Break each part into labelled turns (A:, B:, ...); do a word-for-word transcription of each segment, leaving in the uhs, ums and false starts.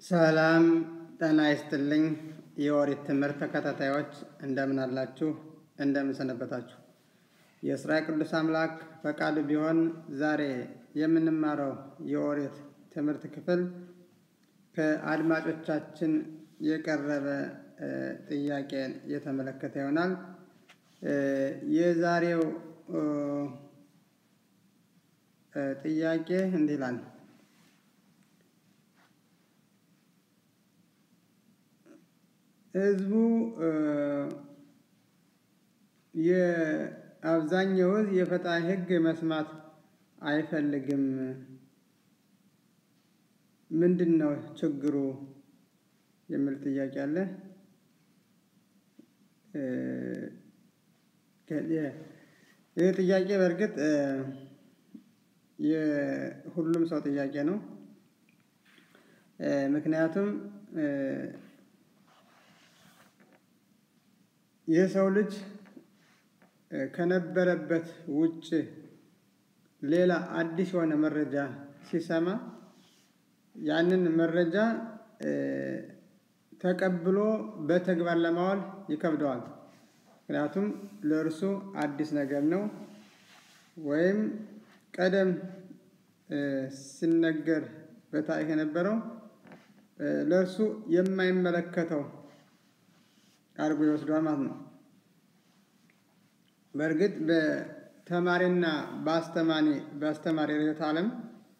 A: ሰላም ጤና ይስጥልኝ። የኦሪት ትምህርት ተከታታዮች እንደምን አላችሁ? እንደምን ሰነበታችሁ? የእስራኤል ቅዱስ አምላክ ፈቃዱ ቢሆን ዛሬ የምንማረው የኦሪት ትምህርት ክፍል ከአድማጮቻችን የቀረበ ጥያቄን የተመለከተ ይሆናል። የዛሬው ጥያቄ እንዲህ ይላል። ህዝቡ የአብዛኛው ህዝብ የፈጣሪ ህግ መስማት አይፈልግም። ምንድነው ችግሩ የሚል ጥያቄ አለ። ይህ ጥያቄ በእርግጥ የሁሉም ሰው ጥያቄ ነው። ምክንያቱም የሰው ልጅ ከነበረበት ውጭ ሌላ አዲስ የሆነ መረጃ ሲሰማ ያንን መረጃ ተቀብሎ በተግባር ለማዋል ይከብደዋል። ምክንያቱም ለእርሱ አዲስ ነገር ነው፣ ወይም ቀደም ሲነገር በታሪክ የነበረው ለእርሱ የማይመለከተው አድርጎ ይወስደዋል ማለት ነው። በእርግጥ በተማሪና በአስተማሪ በአስተማሪ ርዕዮተ ዓለም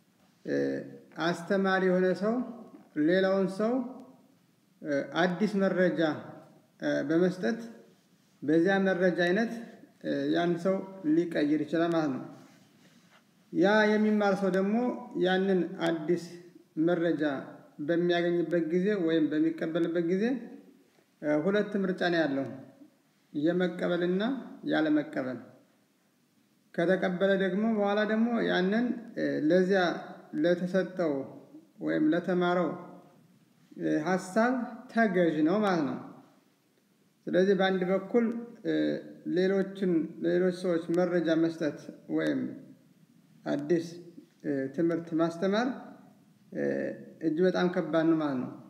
A: አስተማሪ የሆነ ሰው ሌላውን ሰው አዲስ መረጃ በመስጠት በዚያ መረጃ አይነት ያን ሰው ሊቀይር ይችላል ማለት ነው። ያ የሚማር ሰው ደግሞ ያንን አዲስ መረጃ በሚያገኝበት ጊዜ ወይም በሚቀበልበት ጊዜ ሁለት ምርጫ ነው ያለው፣ የመቀበልና ያለመቀበል። ከተቀበለ ደግሞ በኋላ ደግሞ ያንን ለዚያ ለተሰጠው ወይም ለተማረው ሐሳብ ተገዥ ነው ማለት ነው። ስለዚህ በአንድ በኩል ሌሎችን ሌሎች ሰዎች መረጃ መስጠት ወይም አዲስ ትምህርት ማስተማር እጅግ በጣም ከባድ ነው ማለት ነው።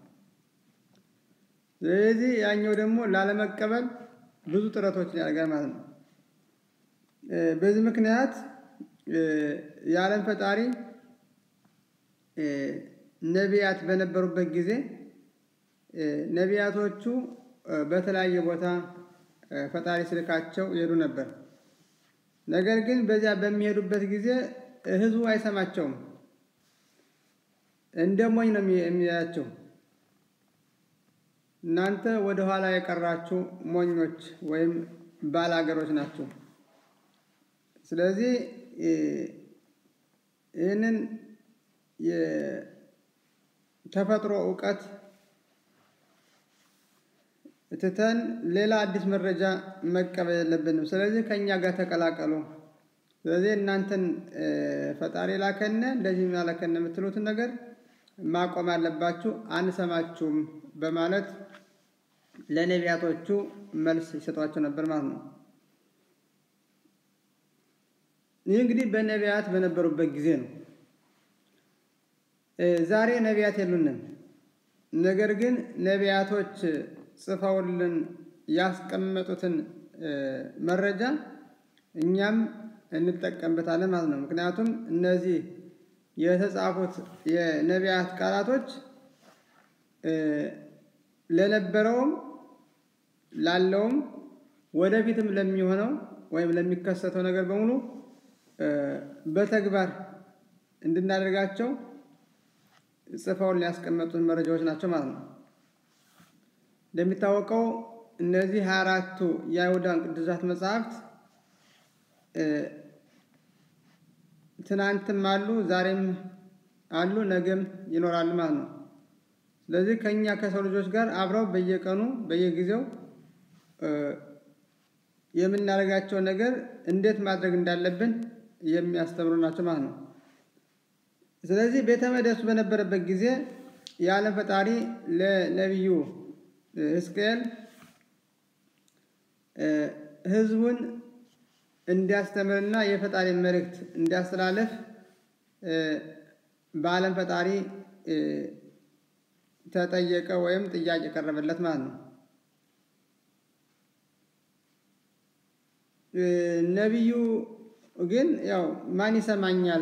A: ስለዚህ ያኛው ደግሞ ላለመቀበል ብዙ ጥረቶችን ያደርጋል ማለት ነው። በዚህ ምክንያት የዓለም ፈጣሪ ነቢያት በነበሩበት ጊዜ ነቢያቶቹ በተለያየ ቦታ ፈጣሪ ስልካቸው ይሄዱ ነበር። ነገር ግን በዚያ በሚሄዱበት ጊዜ ህዝቡ አይሰማቸውም፣ እንደሞኝ ነው የሚያያቸው። እናንተ ወደ ኋላ የቀራችሁ ሞኞች ወይም ባላገሮች ናችሁ። ስለዚህ ይህንን የተፈጥሮ ዕውቀት ትተን ሌላ አዲስ መረጃ መቀበል የለብንም። ስለዚህ ከኛ ጋር ተቀላቀሉ። ስለዚህ እናንተን ፈጣሪ ላከነ እንደዚህ ማለከነ የምትሉትን ነገር ማቆም አለባችሁ፣ አንሰማችሁም በማለት ለነቢያቶቹ መልስ ይሰጧቸው ነበር ማለት ነው። ይህ እንግዲህ በነቢያት በነበሩበት ጊዜ ነው። ዛሬ ነቢያት የሉንም። ነገር ግን ነቢያቶች ጽፈውልን ያስቀመጡትን መረጃ እኛም እንጠቀምበታለን ማለት ነው። ምክንያቱም እነዚህ የተጻፉት የነቢያት ቃላቶች ለነበረውም ላለውም ወደፊትም ለሚሆነው ወይም ለሚከሰተው ነገር በሙሉ በተግባር እንድናደርጋቸው ጽፈውን ሊያስቀመጡን መረጃዎች ናቸው ማለት ነው። እንደሚታወቀው እነዚህ ሃያ አራቱ የአይሁዳን ቅዱሳት መጻሕፍት ትናንትም አሉ፣ ዛሬም አሉ፣ ነገም ይኖራሉ ማለት ነው። ስለዚህ ከኛ ከሰው ልጆች ጋር አብረው በየቀኑ በየጊዜው የምናደርጋቸው ነገር እንዴት ማድረግ እንዳለብን የሚያስተምሩ ናቸው ማለት ነው። ስለዚህ ቤተ መቅደሱ በነበረበት ጊዜ የዓለም ፈጣሪ ለነቢዩ ሕዝቅኤል ህዝቡን እንዲያስተምርና የፈጣሪ መልእክት እንዲያስተላልፍ በዓለም ፈጣሪ ተጠየቀ ወይም ጥያቄ ቀረበለት ማለት ነው። ነብዩ ግን ያው ማን ይሰማኛል?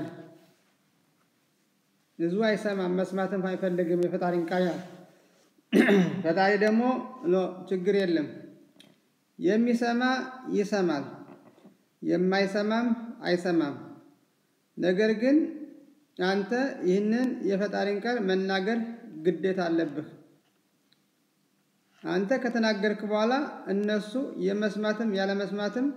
A: ህዝቡ አይሰማም፣ መስማትም አይፈልግም የፈጣሪን ቃል። ፈጣሪ ደግሞ ኖ ችግር የለም የሚሰማ ይሰማል፣ የማይሰማም አይሰማም። ነገር ግን አንተ ይህንን የፈጣሪን ቃል መናገር ግዴታ አለብህ። አንተ ከተናገርክ በኋላ እነሱ የመስማትም ያለ መስማትም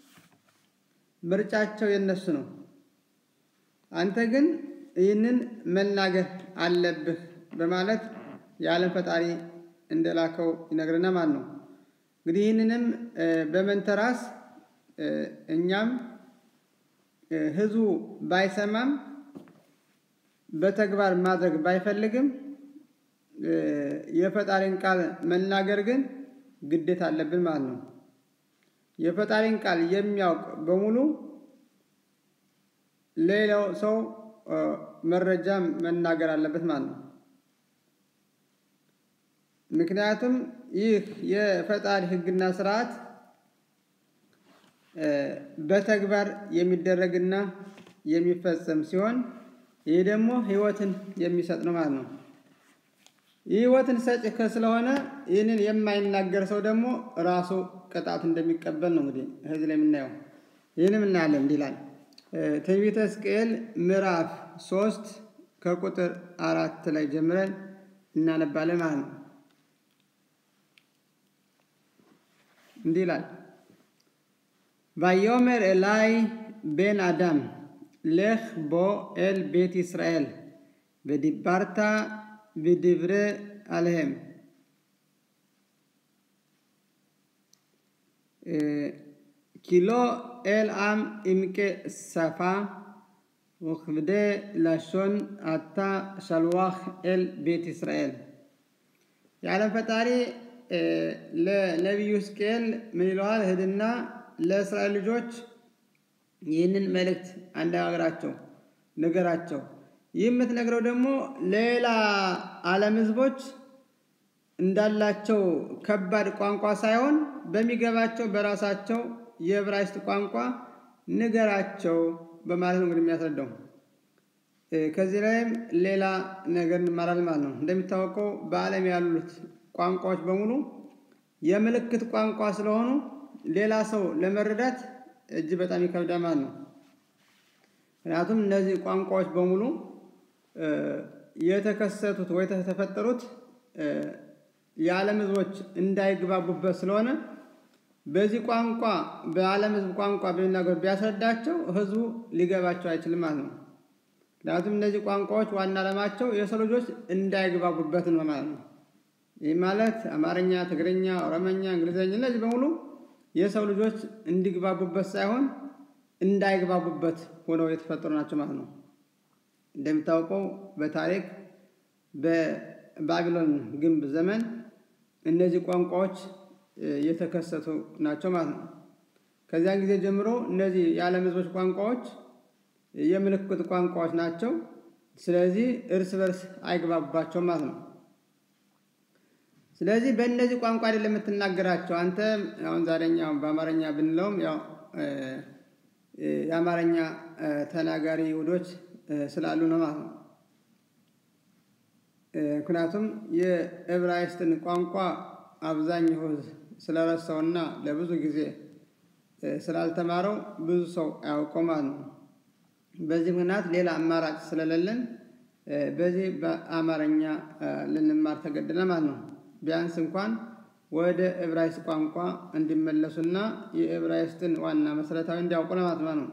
A: ምርጫቸው የነሱ ነው። አንተ ግን ይህንን መናገር አለብህ በማለት የዓለም ፈጣሪ እንደላከው ይነግረናል ማለት ነው። እንግዲህ ይህንንም በመንተራስ እኛም ህዝቡ ባይሰማም በተግባር ማድረግ ባይፈልግም የፈጣሪን ቃል መናገር ግን ግዴታ አለብን ማለት ነው። የፈጣሪን ቃል የሚያውቅ በሙሉ ሌላው ሰው መረጃ መናገር አለበት ማለት ነው። ምክንያቱም ይህ የፈጣሪ ህግና ስርዓት በተግባር የሚደረግና የሚፈጸም ሲሆን ይህ ደግሞ ህይወትን የሚሰጥ ነው ማለት ነው። ህይወትን ሰጪ ስለሆነ ይህንን የማይናገር ሰው ደግሞ ራሱ ቅጣት እንደሚቀበል ነው እንግዲህ እዚህ ላይ የምናየው። ይህንም እናያለን። እንዲህ ይላል ትንቢተ ሕዝቅኤል ምዕራፍ ሶስት ከቁጥር አራት ላይ ጀምረን እናነባለን ማለት ነው። እንዲህ ይላል ቫዮሜር ኤላይ ቤን አዳም לך בו אל בית ישראל ודיברת בדברי עליהם כי לא אל עם עמקי שפה וכבדי לשון אתה שלוח אל בית ישראל. የዓለም ፈጣሪ ለነብዩ ሕዝቅኤል ምን ይለዋል? ሄድና ለእስራኤል ልጆች ይህንን መልእክት አንደጋግራቸው ነገራቸው። ይህ የምትነግረው ደግሞ ሌላ ዓለም ህዝቦች እንዳላቸው ከባድ ቋንቋ ሳይሆን በሚገባቸው በራሳቸው የዕብራይስጥ ቋንቋ ንገራቸው በማለት ነው እንግዲህ የሚያስረዳው። ከዚህ ላይም ሌላ ነገር እንማራለን ማለት ነው። እንደሚታወቀው በዓለም ያሉት ቋንቋዎች በሙሉ የምልክት ቋንቋ ስለሆኑ ሌላ ሰው ለመረዳት እጅ በጣም ይከብዳል ማለት ነው። ምክንያቱም እነዚህ ቋንቋዎች በሙሉ የተከሰቱት ወይ ተፈጠሩት የዓለም ህዝቦች እንዳይግባቡበት ስለሆነ በዚህ ቋንቋ በዓለም ህዝብ ቋንቋ በሚናገሩ ቢያስረዳቸው ህዝቡ ሊገባቸው አይችልም ማለት ነው። ምክንያቱም እነዚህ ቋንቋዎች ዋና ዓላማቸው የሰው ልጆች እንዳይግባቡበት ነው ማለት ነው። ይህ ማለት አማርኛ፣ ትግርኛ፣ ኦሮምኛ፣ እንግሊዘኛ እነዚህ በሙሉ የሰው ልጆች እንዲግባቡበት ሳይሆን እንዳይግባቡበት ሆነው የተፈጠሩ ናቸው ማለት ነው። እንደምታውቀው በታሪክ በባቢሎን ግንብ ዘመን እነዚህ ቋንቋዎች የተከሰቱ ናቸው ማለት ነው። ከዚያን ጊዜ ጀምሮ እነዚህ የዓለም ህዝቦች ቋንቋዎች የምልክት ቋንቋዎች ናቸው። ስለዚህ እርስ በርስ አይግባቡባቸውም ማለት ነው። ስለዚህ በእነዚህ ቋንቋ አይደለም የምትናገራቸው አንተ አሁን ዛሬኛው በአማርኛ ብንለውም ያው የአማርኛ ተናጋሪ ይሁዶች ስላሉ ነው ማለት ነው። ምክንያቱም የዕብራይስጥን ቋንቋ አብዛኛው ህዝብ ስለረሳውና ለብዙ ጊዜ ስላልተማረው ብዙ ሰው አያውቀውም ማለት ነው። በዚህ ምክንያት ሌላ አማራጭ ስለሌለን በዚህ በአማርኛ ልንማር ተገደናል ማለት ነው። ቢያንስ እንኳን ወደ ዕብራይስጥ ቋንቋ እንዲመለሱና የዕብራይስጥን ዋና መሰረታዊ እንዲያውቁ ለማለት ነው።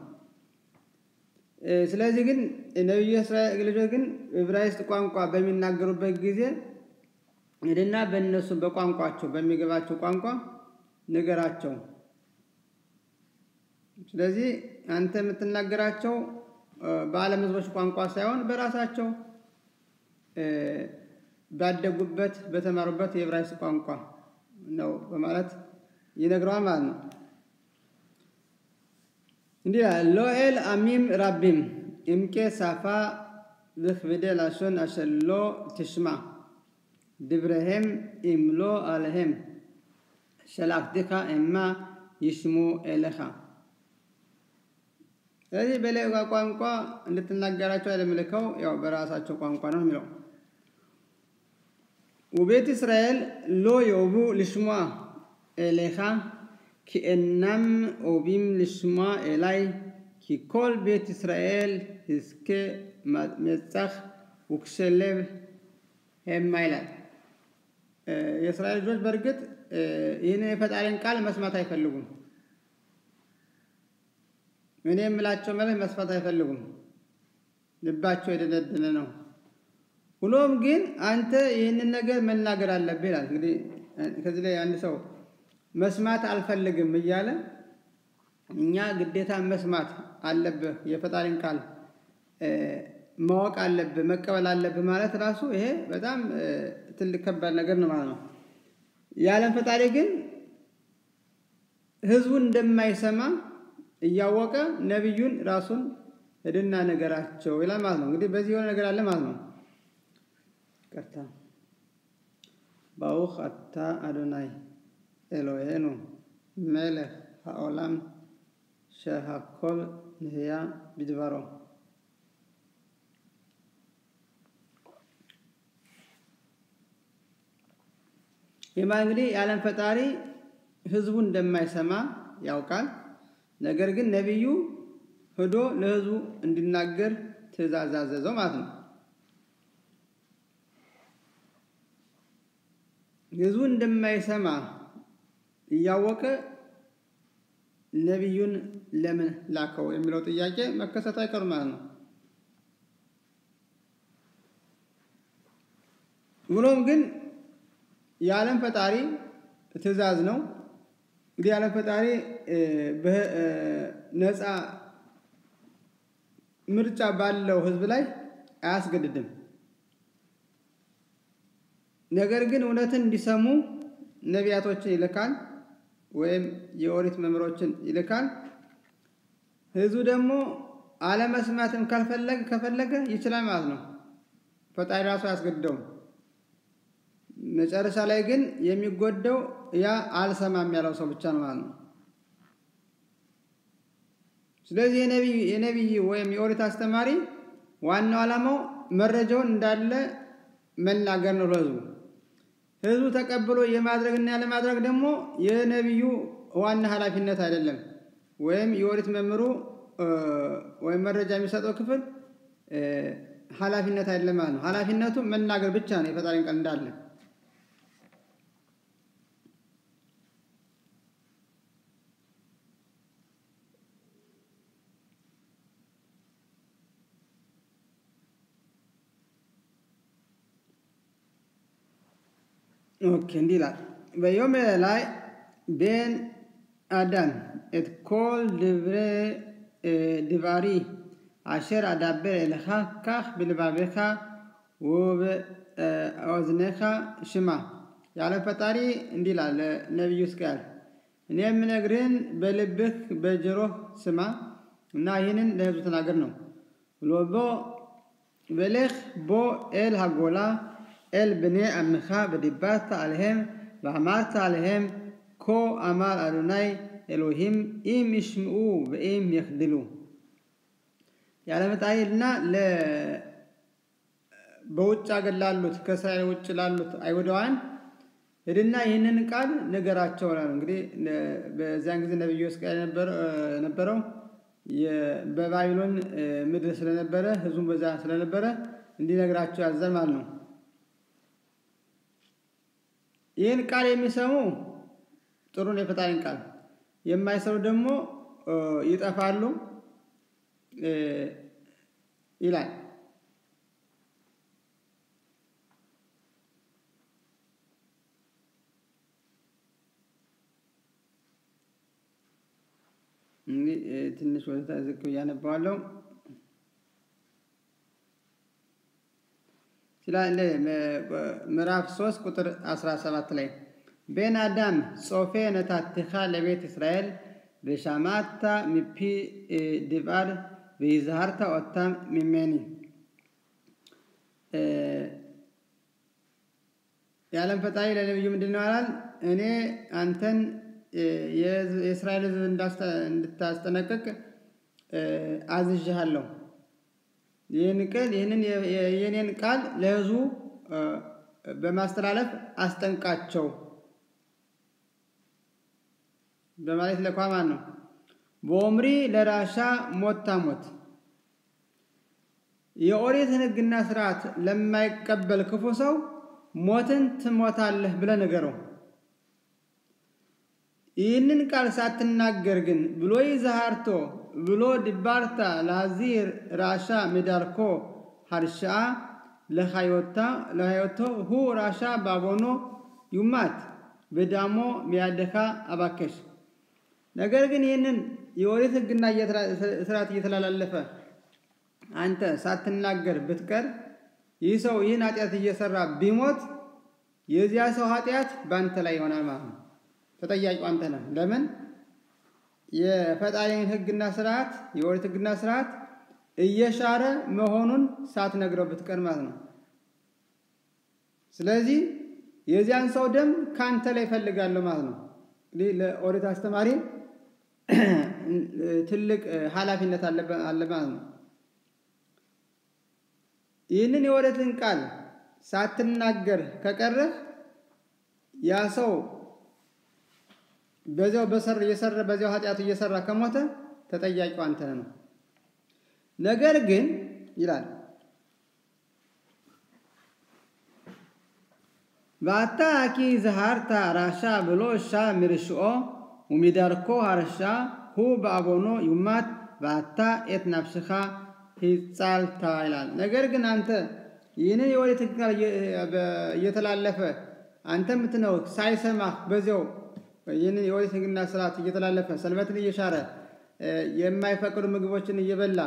A: ስለዚህ ግን ነብዩ እስራኤል ልጆች ግን ዕብራይስጥ ቋንቋ በሚናገሩበት ጊዜ ሄድና በእነሱ በቋንቋቸው በሚገባቸው ቋንቋ ንገራቸው። ስለዚህ አንተ የምትናገራቸው በዓለም ህዝቦች ቋንቋ ሳይሆን በራሳቸው ባደጉበት በተማሩበት የዕብራይስጥ ቋንቋ ነው በማለት ይነግረዋል ማለት ነው። እንዲህ ሎኤል አሚም ራቢም እምቄ ሳፋ ዝኽብደ ላሾን አሸሎ ትሽማ ድብረህም ኢምሎ አለህም ሸላክቲካ እማ ይስሙ ኤለኻ ስለዚህ በሌላ ቋንቋ እንድትናገራቸው ያለምልከው ያው በራሳቸው ቋንቋ ነው የሚለው وبيت إسرائيل لو يوبو لشمع إليها كأنم أوبيم لشمع إلي كي كل بيت إسرائيل هسكي متسخ وكشلب هم مايلان إسرائيل جوج برقت هنا فتعلن قال مسمات يفلقون من يملاتشو ملك مسمات يفلقون ልባቸው የደነደነ ነው ሁሉም ግን አንተ ይሄንን ነገር መናገር አለብህ ይላል እንግዲህ ከዚህ ላይ አንድ ሰው መስማት አልፈልግም እያለ እኛ ግዴታ መስማት አለብህ የፈጣሪን ቃል ማወቅ አለብህ መቀበል አለብህ ማለት ራሱ ይሄ በጣም ትልቅ ከባድ ነገር ነው ማለት ነው ያለን ፈጣሪ ግን ህዝቡን እንደማይሰማ እያወቀ ነብዩን ራሱን እድና ነገራቸው ይላል ማለት ነው እንግዲህ በዚህ የሆነ ነገር አለ ማለት ነው كرتا باوخ أتا أدوناي إلهينو ملك העולם שהכל נהיה בדברו ይማ እንግዲህ ያለን ፈጣሪ ህዝቡን እንደማይሰማ ያውቃል ነገር ግን ነብዩ ሄዶ ለህዝቡ እንዲናገር ትእዛዝ አዘዘው ማለት ነው ህዝቡ እንደማይሰማ ያወቀ ነብዩን ለምን ላከው የሚለው ጥያቄ መከሰት አይቀርም ማለት ነው ሁሉም ግን ያለን ፈጣሪ ትእዛዝ ነው እንግዲህ ያለን ፈጣሪ በነፃ ምርጫ ባለው ህዝብ ላይ አያስገድድም ነገር ግን እውነትን እንዲሰሙ ነቢያቶችን ይልካል ወይም የኦሪት መምሮችን ይልካል ህዝቡ ደግሞ አለመስማትም ካልፈለገ ከፈለገ ይችላል ማለት ነው ፈጣሪ ራሱ ያስገድደው መጨረሻ ላይ ግን የሚጎደው ያ አልሰማም ያለው ሰው ብቻ ነው ማለት ነው ስለዚህ የነብይ የነብይ ወይም የኦሪት አስተማሪ ዋናው ዓላማው መረጃውን እንዳለ መናገር ነው ለህዝቡ ህዝቡ ተቀብሎ የማድረግና ያለ ማድረግ ደግሞ የነብዩ ዋና ኃላፊነት አይደለም ወይም የኦሪት መምሩ ወይም መረጃ የሚሰጠው ክፍል ኃላፊነት አይደለም ማለት ነው ኃላፊነቱ መናገር ብቻ ነው የፈጣሪን ቃል እንዳለ اوكي نديلا بيوم لاي بين ادم ات كل دبري دباري عشر ادبر لك كخ بلبابك وباذنك شما ያለ ፈጣሪ እንዲላል ነብዩ ስቃል እኔ የምነግርህን በልብህ በጆሮህ ስማ እና ይሄንን ለህዝቡ ተናገር ነው ሎቦ በለህ ቦ ኤል ሃጎላ אל בני עמך ודיברת עליהם ואמרת עליהם כה אמר אדוני אלוהים אם ישמעו ואם יחדלו ያለ መጣይልና ለ በውጭ አገር ላሉት ከእስራኤል ውጭ ላሉት አይሁዳውያን ሄድና ይሄንን ቃል ነገራቸው ነው እንግዲህ በዛን ጊዜ ነብዩ እስራኤል ነበር ነበረው በባቢሎን ምድር ስለነበረ ህዝቡን በዛ ስለነበረ እንዲነግራቸው ያዘን ማለት ነው ይሄን ቃል የሚሰሙ ጥሩ ነው የፈጣሪን ቃል የማይሰሙ ደግሞ ይጠፋሉ ይላል እንግዲህ ትንሽ ወደ ታዝቅ ያነባዋለሁ ስላለ ምዕራፍ ሶስት ቁጥር አስራ ሰባት ላይ በን አዳም ጾፌ ነታትኻ ለቤት እስራኤል በሻማታ ሚፒ ዲባር በይዛርታ ወጣም ሚሜኒ የዓለም ፈጣሪ ለነብዩ ምንድነው አላል እኔ አንተን የእስራኤል ሕዝብ እንድታስጠነቅቅ አዝዤሃለሁ ይህን ቃል ይህንን የኔን ቃል ለሕዝቡ በማስተላለፍ አስጠንቃቸው በማለት ለቋማን ነው በኦምሪ ለራሻ ሞታ ሞት የኦሪትን ሕግና ሥርዓት ለማይቀበል ክፉ ሰው ሞትን ትሞታለህ ብለ ነገረው ይህንን ቃል ሳትናገር ግን ብሎ ይዛሃርቶ ብሎ ዲባርታ ለሐዚር ራሻ ሚዳርኮ ሐርሻ ለሃዮታ ለሃዮቶ ሁ ራሻ ባቦኖ ዩማት በዳሞ ሚያደካ አባከሽ ነገር ግን ይህንን የኦሪት ሕግና ሥርዓት እየተላለፈ አንተ ሳትናገር ብትቀር ይህ ሰው ይህን ኃጢአት እየሰራ ቢሞት የዚያ ሰው ኃጢአት ባንተ ላይ ይሆናል ማለት ነው ተጠያቂው አንተ ነህ ለምን የፈጣሪን ሕግና ሥርዓት የኦሪት ሕግና ሥርዓት እየሻረ መሆኑን ሳትነግረው ብትቀር ማለት ነው ስለዚህ የዚያን ሰው ደም ካንተ ላይ ፈልጋለሁ ማለት ነው ለኦሪት አስተማሪ ትልቅ ኃላፊነት አለ ማለት ነው ይህንን የኦሪትን ቃል ሳትናገር ከቀረህ ያ ሰው በዚያው በሰር የሰራ በዚያው ኃጢአቱ እየሰራ ከሞተ ተጠያቂው አንተ ነህ ነገር ግን ይላል ባታኪ ዘሃርታ ራሻ ብሎሻ ምርሽኦ ወሚዳርኮ ሐርሻ ሁ ባቦኖ ዩማት ባታ ኤት ናፍስኻ ይጻልታ ይላል ነገር ግን አንተ ይህንን የኦሪት ሕግ እየተላለፈ አንተ ምትነው ሳይሰማህ በዚያው ይህንን የኦሪት ሕግና ሥርዓት እየተላለፈ ሰንበትን እየሻረ የማይፈቅዱ ምግቦችን እየበላ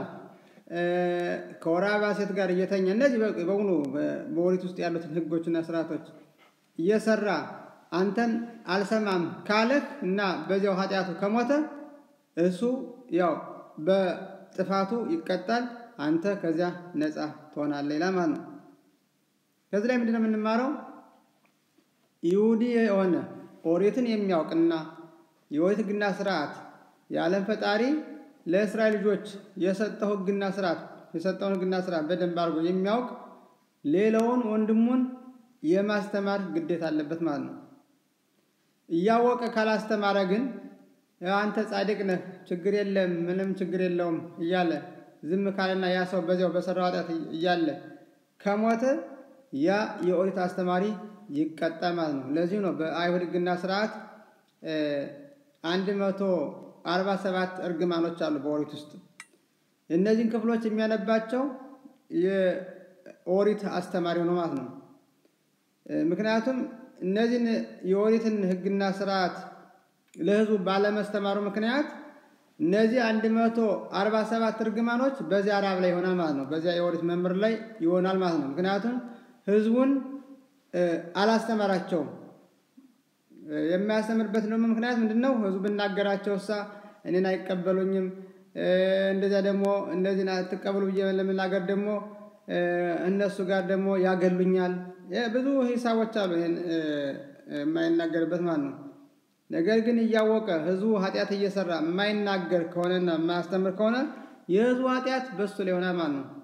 A: ከወራባ ሴት ጋር እየተኛ እነዚህ በሙሉ በኦሪት ውስጥ ያሉትን ሕጎችና ሥርዓቶች እየሰራ አንተን አልሰማም ካለህ እና በዚያው ኃጢአቱ ከሞተ እሱ ያው በጥፋቱ ይቀጣል አንተ ከዚያ ነፃ ትሆናለህ ይላል ማለት ነው ከዚህ ላይ ምንድነው የምንማረው ይሁዲ የሆነ ኦሪትን የሚያውቅና የኦሪት ሕግና ሥርዓት የዓለም ፈጣሪ ለእስራኤል ልጆች የሰጠው ሕግና ሥርዓት የሰጠው ሕግና ሥርዓት በደንብ አድርጎ የሚያውቅ ሌላውን ወንድሙን የማስተማር ግዴታ አለበት ማለት ነው እያወቀ ካላስተማረ ግን አንተ ጻድቅ ነህ ችግር የለም ምንም ችግር የለውም እያለ ዝም ካለና ያ ሰው በዚያው በሰራው ኃጢአት እያለ ከሞተ ያ የኦሪት አስተማሪ ይቀጣል ማለት ነው ለዚህ ነው በአይሁድ ሕግና ሥርዓት አንድ መቶ አርባ ሰባት እርግማኖች አሉ በኦሪት ውስጥ እነዚህን ክፍሎች የሚያነባቸው የኦሪት አስተማሪ ነው ማለት ነው ምክንያቱም እነዚህን የኦሪትን ሕግና ሥርዓት ለሕዝቡ ባለማስተማሩ ምክንያት እነዚህ አንድ መቶ አርባ ሰባት እርግማኖች በዚያ ራብ ላይ ይሆናል ማለት ነው በዚያ የኦሪት መምህር ላይ ይሆናል ማለት ነው ምክንያቱም ሕዝቡን አላስተማራቸውም የሚያስተምርበት ነው ምክንያት ምንድነው ሕዝቡ ብናገራቸውሳ እኔን አይቀበሉኝም እንደዛ ደግሞ እንደዚህ አትቀበሉ ብዬ ለመናገር ደግሞ እነሱ ጋር ደግሞ ያገሉኛል ብዙ ሂሳቦች አሉ ይሄን የማይናገርበት ማለት ነው ነገር ግን እያወቀ ሕዝቡ ኃጢአት እየሰራ የማይናገር ከሆነና የማያስተምር ከሆነ የሕዝቡ ኃጢአት በሱ ላይ ሆነ ማለት ነው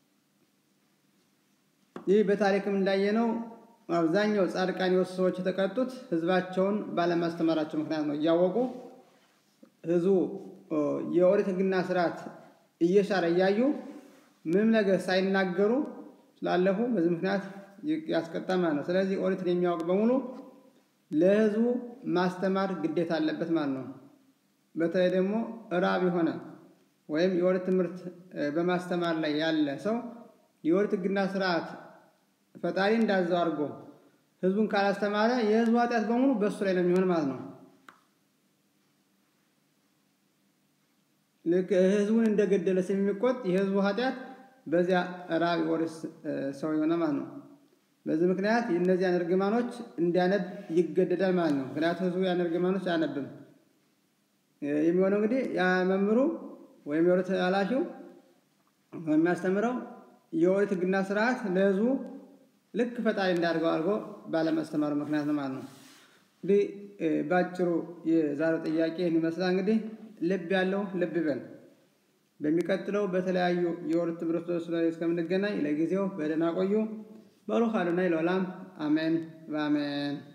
A: ይህ በታሪክም እንዳየነው አብዛኛው ጻድቃን የወሱ ሰዎች የተቀጡት ሕዝባቸውን ባለማስተማራቸው ምክንያት ነው እያወቁ ሕዝቡ የኦሪት ሕግና ሥርዓት እየሻረ እያዩ ምንም ነገር ሳይናገሩ ስላለፉ በዚህ ምክንያት ያስቀጣል ማለት ነው ስለዚህ ኦሪትን የሚያውቅ በሙሉ ለሕዝቡ ማስተማር ግዴታ አለበት ማለት ነው በተለይ ደግሞ ራብ የሆነ ወይም የኦሪት ትምህርት በማስተማር ላይ ያለ ሰው የኦሪት ሕግና ሥርዓት ፈጣሪ እንዳዘው አድርጎ ሕዝቡን ካላስተማረ የሕዝቡ ኃጢአት በሙሉ በሱ ላይ ነው የሚሆን ማለት ነው ልክ ሕዝቡን እንደገደለ ስለሚቆጥ የሕዝቡ ኃጢአት በዚያ ራብ የኦሪት ሰው የሆነ ማለት ነው በዚህ ምክንያት እነዚያን እርግማኖች እንዲያነብ ይገደዳል ማለት ነው ምክንያቱም ሕዝቡ ያን እርግማኖች አያነብም የሚሆነው እንግዲህ ያ መምህሩ ወይም የኦሪት ኃላፊው የሚያስተምረው የኦሪት ሕግና ሥርዓት ለሕዝቡ ልክ ፈጣሪ እንዳርገው አድርጎ ባለማስተማሩ ምክንያት ነው ማለት ነው። እንግዲህ ባጭሩ የዛሬው ጥያቄ ይህን ይመስላል። እንግዲህ ልብ ያለው ልብ ይበል። በሚቀጥለው በተለያዩ የወርት ትምህርቶች ላይ እስከምንገናኝ ለጊዜው በደህና ቆዩ። በሩህ አዶናይ ለዓለም አሜን በአሜን።